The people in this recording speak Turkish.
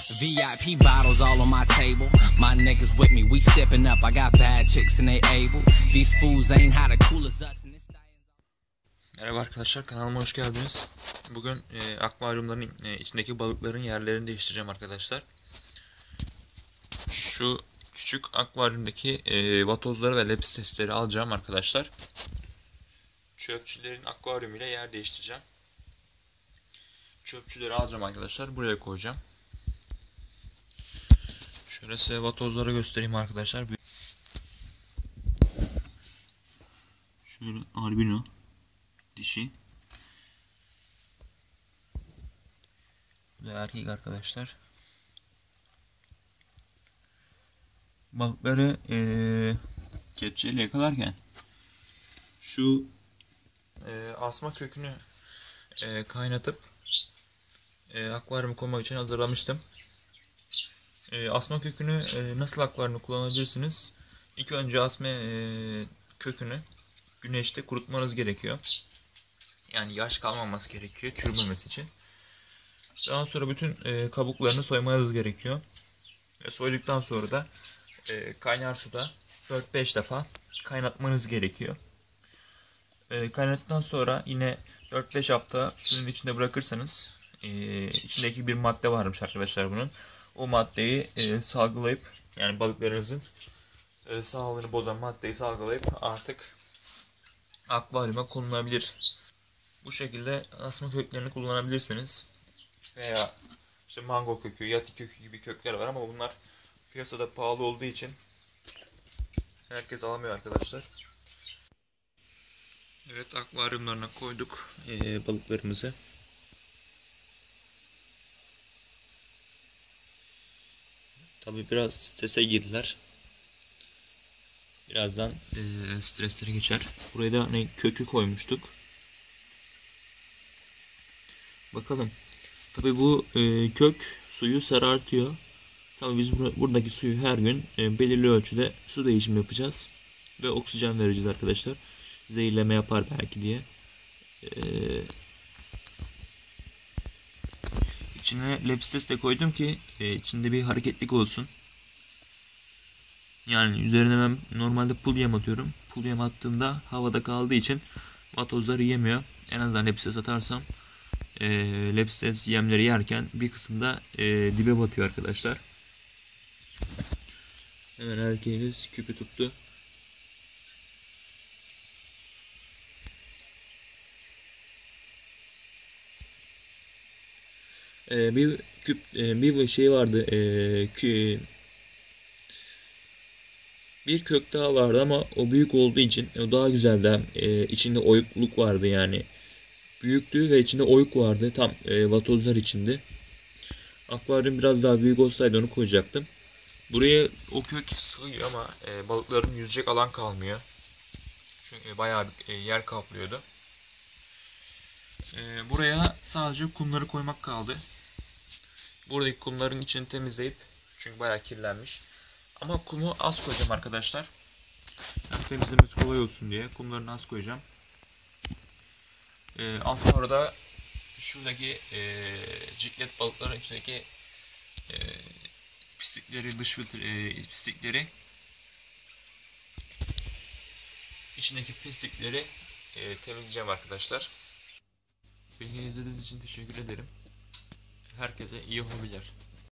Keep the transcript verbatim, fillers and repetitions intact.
V I P bottles all on my table. My niggas with me, we sipping up. I got bad chicks and they able. These fools ain't how to cool as us. Merhaba arkadaşlar, kanalıma hoş geldiniz. Bugün e, akvaryumların e, içindeki balıkların yerlerini değiştireceğim arkadaşlar. Şu küçük akvaryumdaki e, vatozları ve lepistesleri alacağım arkadaşlar. Çöpçülerin akvaryumuyla yer değiştireceğim. Çöpçüleri alacağım arkadaşlar, buraya koyacağım. Şöyle size vatozları göstereyim arkadaşlar. Şöyle albino dişi ve erkek arkadaşlar. Balıkları ee, kepçeyle yakalarken şu e, asma kökünü e, kaynatıp e, akvaryuma koymak için hazırlamıştım. E, asma kökünü e, nasıl akvaryumda kullanabilirsiniz? İlk önce asma e, kökünü güneşte kurutmanız gerekiyor. Yani yaş kalmaması gerekiyor çürümemesi için. Daha sonra bütün e, kabuklarını soymanız gerekiyor. Ve soyduktan sonra da e, kaynar suda dört beş defa kaynatmanız gerekiyor. E, kaynattıktan sonra yine dört beş hafta suyun içinde bırakırsanız e, içindeki bir madde varmış arkadaşlar bunun. O maddeyi e, salgılayıp, yani balıklarınızın e, sağlığını bozan maddeyi salgılayıp artık akvaryuma konulabilir. Bu şekilde asma köklerini kullanabilirsiniz. Veya işte mango kökü, yati kökü gibi kökler var ama bunlar piyasada pahalı olduğu için herkes alamıyor arkadaşlar. Evet, akvaryumlarına koyduk ee, balıklarımızı. Tabi biraz strese girdiler. Birazdan e, stresleri geçer. Buraya da hani kökü koymuştuk. Bakalım. Tabi bu e, kök suyu sarartıyor. Tabi biz bur buradaki suyu her gün e, belirli ölçüde su değişimi yapacağız. Ve oksijen vereceğiz arkadaşlar. Zehirleme yapar belki diye. E, içine lepistes de koydum ki e, içinde bir hareketlik olsun. Yani üzerine ben normalde pul yem atıyorum. Pul yem attığımda havada kaldığı için vatozları yemiyor. En azından lepistes atarsam e, lepistes yemleri yerken bir kısımda e, dibe batıyor arkadaşlar. Hemen erkeğimiz küpü tuttu. E, bir küp e, bir şey vardı. E, kü, bir kök daha vardı ama o büyük olduğu için o daha güzeldi. E, içinde oyukluk vardı yani. Büyüktü ve içinde oyuk vardı. Tam e, vatozlar içinde. Akvaryum biraz daha büyük olsaydı onu koyacaktım. Buraya o kök sığıyor ama e, balıkların yüzecek alan kalmıyor. Çünkü bayağı bir e, yer kaplıyordu. E, buraya sadece kumları koymak kaldı. Buradaki kumların içini temizleyip, çünkü bayağı kirlenmiş. Ama kumu az koyacağım arkadaşlar. Hem temizlemesi kolay olsun diye kumlarını az koyacağım. E, az sonra da şuradaki e, ciklet balıkların içindeki e, pislikleri, dış filtre, e, pislikleri içindeki pislikleri e, temizleyeceğim arkadaşlar. Beni izlediğiniz için teşekkür ederim. Herkese iyi hobiler.